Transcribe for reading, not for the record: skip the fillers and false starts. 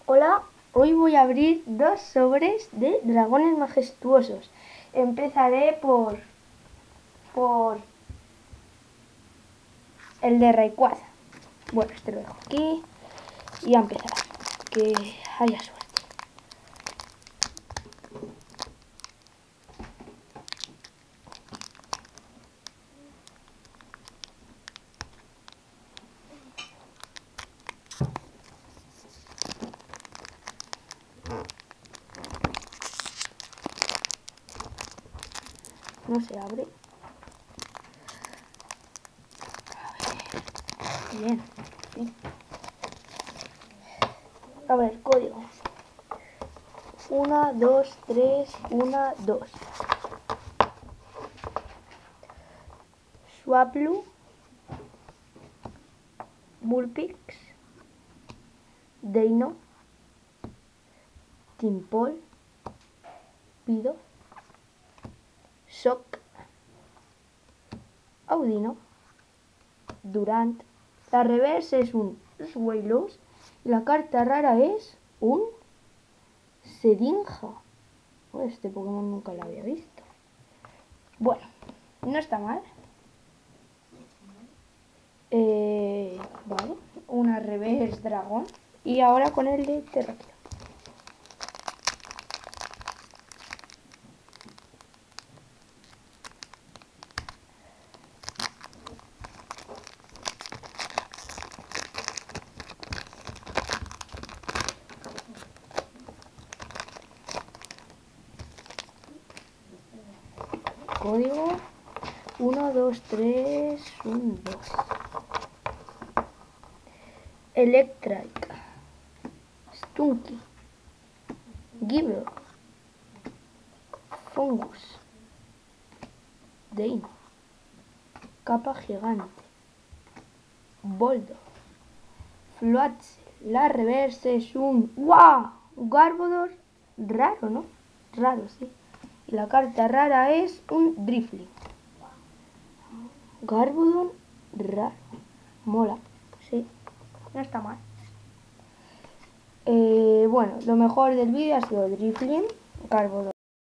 Hola, hoy voy a abrir 2 sobres de dragones majestuosos. Empezaré por el de Rayquaza. Bueno, este lo dejo aquí y a empezar. Que haya suerte. No se abre. Bien, sí. A ver, código. 1, 2, 3, 1, 2. Swablu, Bullpix, Deino, Timpol, Pido, Shock, Audino, Durant. La reversa es un Swallows y la carta rara es un Sedinja. Este Pokémon nunca lo había visto. Bueno, no está mal. Vale, una reverse dragón. Y ahora con el de Terráqueo. Código 1, 2, 3, 1, 2. Electric, Stunky, Gible, Fungus, Deino, Capa Gigante, Boldo, Floatzel. La reversa es un ¡wow! Garbodor raro, ¿no? Raro, sí. Y la carta rara es un Drifling. Garbodor raro. Mola, sí. No está mal. Bueno, lo mejor del vídeo ha sido Drifling, Garbodor.